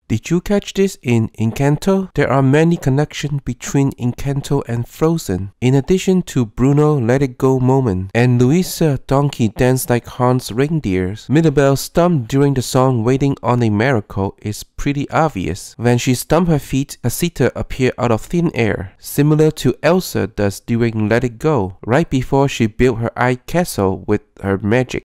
Did you catch this in Encanto? There are many connections between Encanto and Frozen. In addition to Bruno Let It Go moment and Luisa donkey dance like Hans' reindeers, Mirabel's stomp during the song Waiting on a Miracle is pretty obvious. When she stomps her feet, Casita appears out of thin air, similar to Elsa does during Let It Go, right before she built her ice castle with her magic.